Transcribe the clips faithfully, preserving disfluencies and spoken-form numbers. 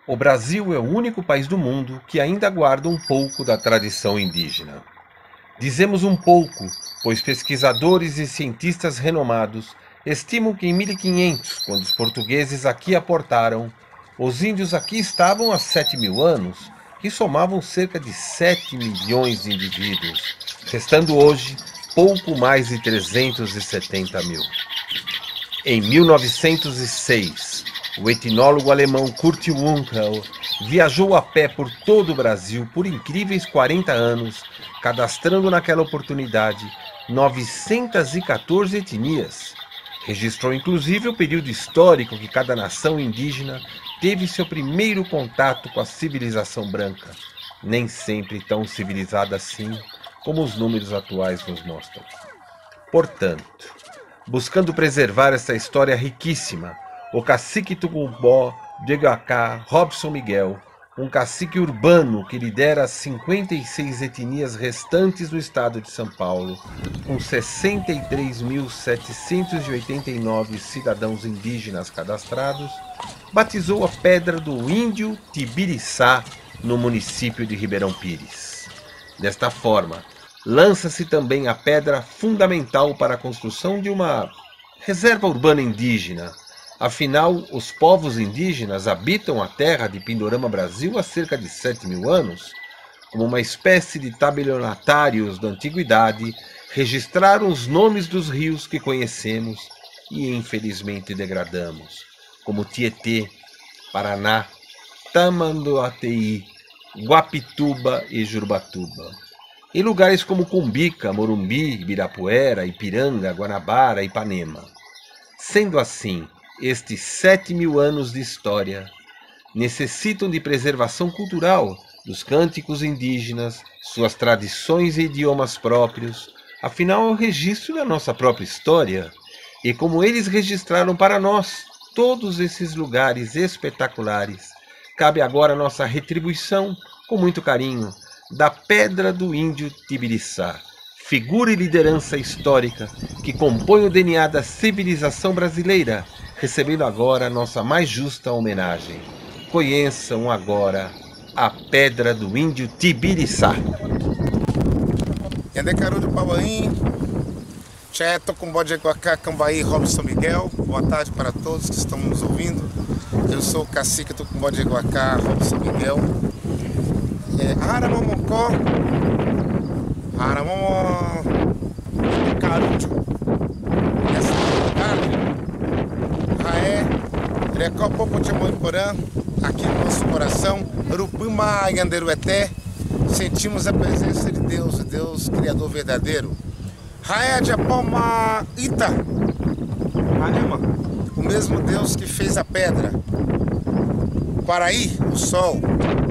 O Brasil é o único país do mundo que ainda guarda um pouco da tradição indígena. Dizemos um pouco, pois pesquisadores e cientistas renomados estimam que em mil e quinhentos, quando os portugueses aqui aportaram, os índios aqui estavam há sete mil anos, que somavam cerca de sete milhões de indivíduos, restando hoje pouco mais de trezentos e setenta mil. Em mil novecentos e seis, o etnólogo alemão Kurt Wünkel viajou a pé por todo o Brasil por incríveis quarenta anos, cadastrando naquela oportunidade novecentas e quatorze etnias. Registrou inclusive o período histórico que cada nação indígena teve seu primeiro contato com a civilização branca, nem sempre tão civilizada assim como os números atuais nos mostram. Portanto, buscando preservar essa história riquíssima, o cacique Tupubó de Iguacá, Robson Miguel, um cacique urbano que lidera as cinquenta e seis etnias restantes do estado de São Paulo, com sessenta e três mil setecentos e oitenta e nove cidadãos indígenas cadastrados, batizou a Pedra do Índio Tibiriçá no município de Ribeirão Pires. Desta forma, lança-se também a pedra fundamental para a construção de uma reserva urbana indígena. Afinal, os povos indígenas habitam a terra de Pindorama, Brasil, há cerca de sete mil anos. Como uma espécie de tabelionatários da antiguidade, registraram os nomes dos rios que conhecemos e infelizmente degradamos, como Tietê, Paraná, Tamanduateí, Guapituba e Jurubatuba. Em lugares como Cumbica, Morumbi, Ibirapuera, Ipiranga, Guanabara e Ipanema. Sendo assim, estes sete mil anos de história necessitam de preservação cultural dos cânticos indígenas, suas tradições e idiomas próprios, afinal é o registro da nossa própria história, e como eles registraram para nós todos esses lugares espetaculares, cabe agora a nossa retribuição, com muito carinho, da Pedra do Índio Tibiriçá, figura e liderança histórica que compõe o D N A da civilização brasileira, recebendo agora a nossa mais justa homenagem. Conheçam agora a Pedra do Índio Tibiriçá. Yandecaru do Pauaim, Cheto com Bode Iguacá, Cambaí, Robson Miguel. Boa tarde para todos que estão nos ouvindo. Eu sou o cacique do Bode Iguacá, Robson Miguel. É, Aramamocó, Aramamó, Carucho, essa lugar, Raé, Recó Popo Tchamoiporã, aqui no nosso coração, Rupuma Yanderueté, sentimos a presença de Deus, Deus Criador verdadeiro. Raé de Apalma Ita, Anema, o mesmo Deus que fez a pedra, Paraí, o sol,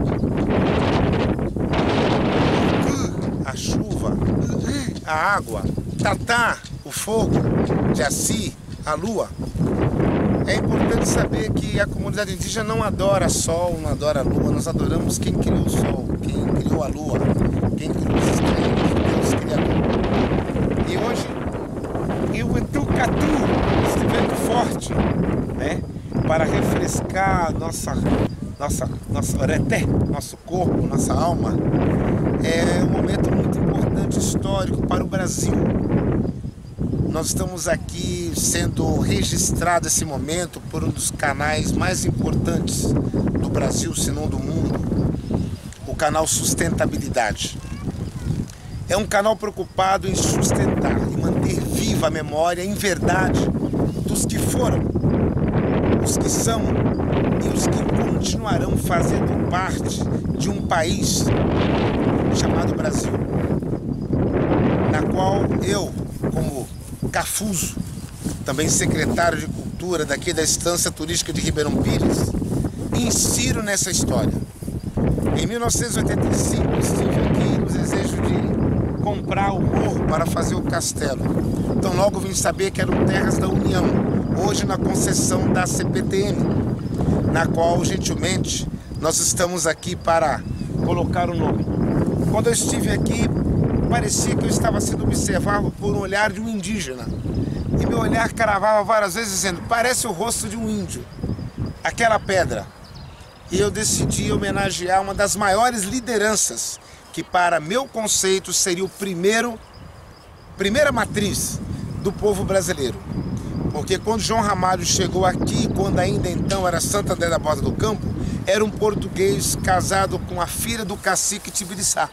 a chuva, a água, Tatá, o fogo, Jaci, a lua. É importante saber que a comunidade indígena não adora sol, não adora a lua. Nós adoramos quem criou o sol, quem criou a lua, quem criou os estrelas, Deus Criador. E hoje, eu Etucatu, estivendo forte, né, para refrescar nossa, nossa, nossa oreté, nosso corpo, nossa alma. É um momento muito importante, histórico para o Brasil. Nós estamos aqui sendo registrado esse momento por um dos canais mais importantes do Brasil, se não do mundo, o canal Sustentabilidade. É um canal preocupado em sustentar e manter viva a memória em verdade dos que foram, os que são e os que continuarão fazendo parte de um país chamado Brasil, na qual eu, como Cafuso, também secretário de Cultura daqui da Estância Turística de Ribeirão Pires, insiro nessa história. Em mil novecentos e oitenta e cinco estive aqui no desejo de comprar o morro para fazer o castelo. Então logo vim saber que eram terras da União, hoje na concessão da C P T M, na qual gentilmente nós estamos aqui para colocar o nome. Quando eu estive aqui, parecia que eu estava sendo observado por um olhar de um indígena. E meu olhar cravava várias vezes dizendo, parece o rosto de um índio. Aquela pedra. e eu decidi homenagear uma das maiores lideranças, que para meu conceito seria o primeiro, primeira matriz do povo brasileiro. Porque quando João Ramalho chegou aqui, quando ainda então era Santo André da Borda do Campo, era um português casado com a filha do cacique Tibiriçá.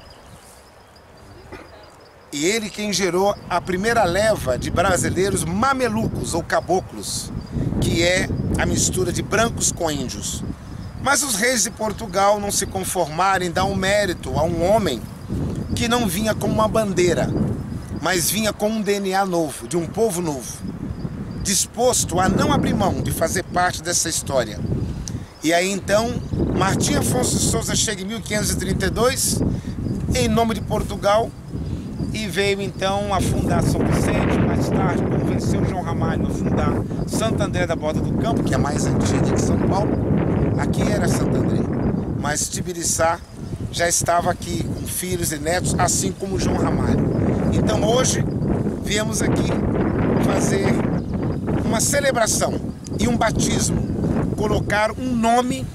E ele quem gerou a primeira leva de brasileiros mamelucos ou caboclos, que é a mistura de brancos com índios. Mas os reis de Portugal não se conformaram em dar um mérito a um homem que não vinha com uma bandeira, mas vinha com um D N A novo, de um povo novo, disposto a não abrir mão de fazer parte dessa história. E aí então, Martim Afonso de Souza chega em mil quinhentos e trinta e dois, em nome de Portugal, e veio então a fundar São Vicente. Mais tarde convenceu João Ramalho a fundar Santo André da Borda do Campo, que é a mais antiga de São Paulo. Aqui era Santo André, mas Tibiriçá já estava aqui com filhos e netos, assim como João Ramalho. Então hoje viemos aqui fazer uma celebração e um batismo, colocar um nome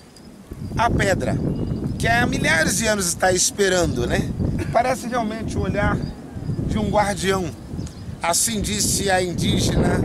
à pedra, que há milhares de anos está esperando, né? Parece realmente o olhar de um guardião. Assim disse a indígena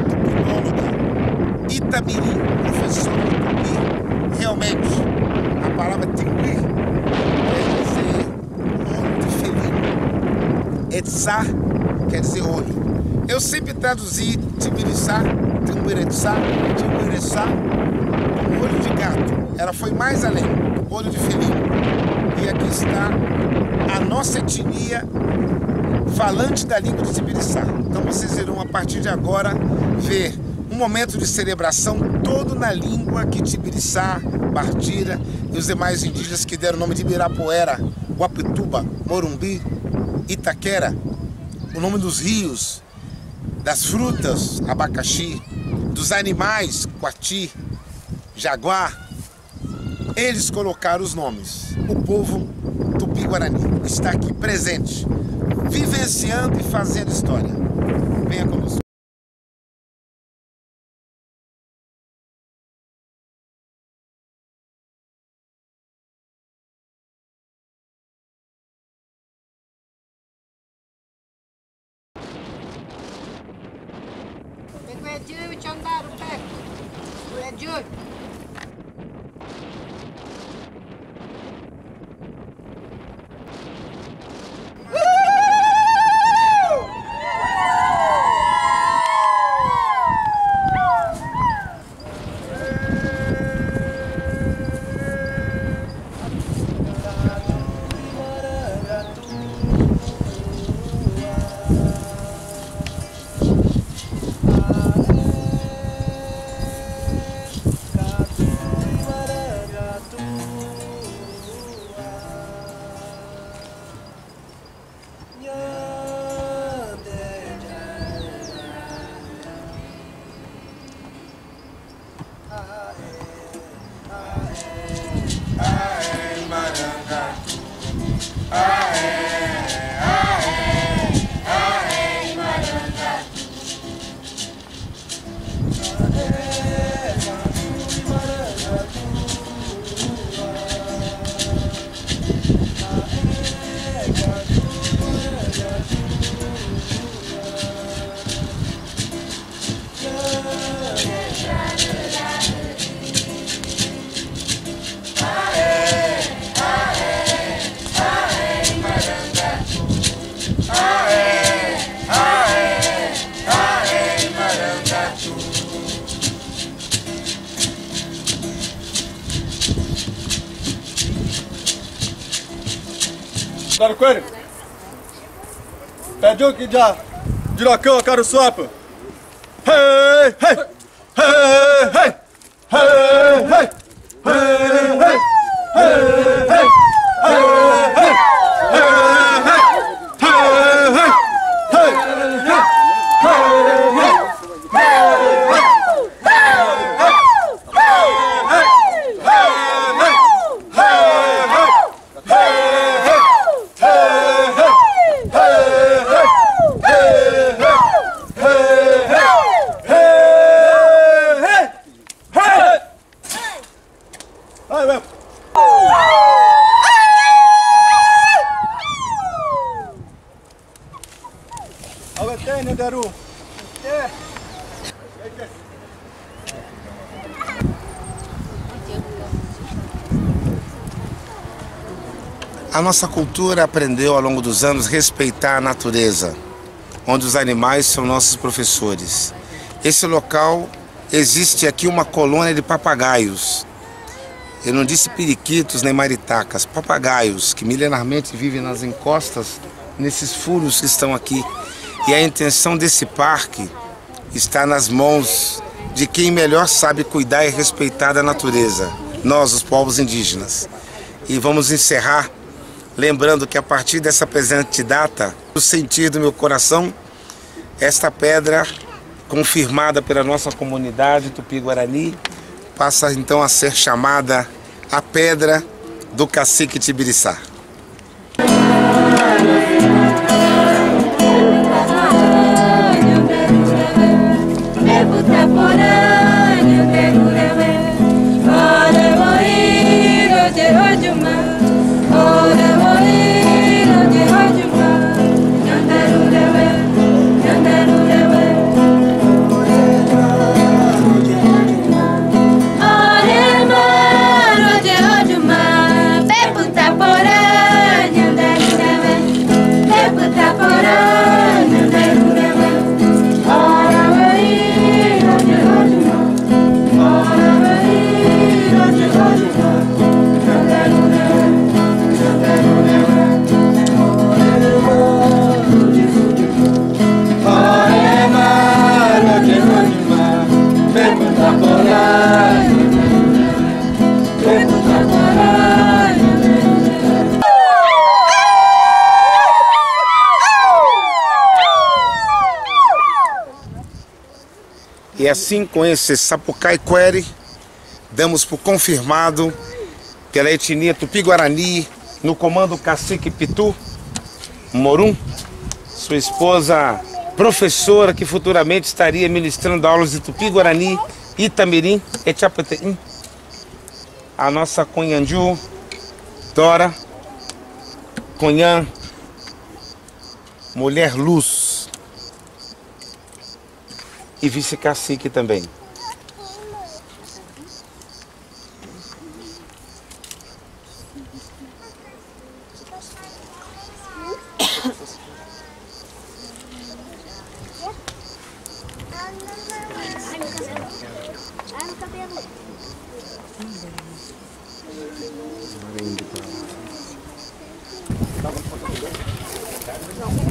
tupinóloga Itabiri, professora de Tupi. Realmente, a palavra Tupi quer dizer olho de felino. Etzá quer dizer olho. Eu sempre traduzi Tibiriçá, Timbiriçá, Timbiriçá como olho de gato. Ela foi mais além, olho de felino. E aqui está a nossa etnia falante da língua de Tibiriçá. Então vocês irão a partir de agora ver um momento de celebração todo na língua que Tibiriçá, Bardira e os demais indígenas que deram o nome de Ibirapuera, Guapituba, Morumbi, Itaquera, o nome dos rios, das frutas, abacaxi, dos animais, coati, jaguar. Eles colocaram os nomes. O povo Tupi-Guarani está aqui presente, vivenciando e fazendo história. Venha conosco. Claro Coelho, pediu que já dirocão a cara suapa. Hey, hey, hey, hey, hey, hey, hey, hey, hey, hey, Vai, vai. Aguentei, Daru. A nossa cultura aprendeu ao longo dos anos a respeitar a natureza, onde os animais são nossos professores. Esse local, existe aqui uma colônia de papagaios. Eu não disse periquitos nem maritacas, papagaios que milenarmente vivem nas encostas, nesses furos que estão aqui. E a intenção desse parque está nas mãos de quem melhor sabe cuidar e respeitar da natureza, nós, os povos indígenas. E vamos encerrar lembrando que a partir dessa presente data, o sentir do meu coração, esta pedra, confirmada pela nossa comunidade Tupi-Guarani, passa então a ser chamada a Pedra do Cacique Tibiriçá. E assim, com esse Sapucaí Query, damos por confirmado pela etnia Tupi-Guarani, no comando Cacique Pitu Morum, sua esposa professora que futuramente estaria ministrando aulas de Tupi-Guarani, Itamirim e Tchapeteim, a nossa Cunhanju, Dora, Cunhan, Mulher Luz, e vice-cacique também. Não.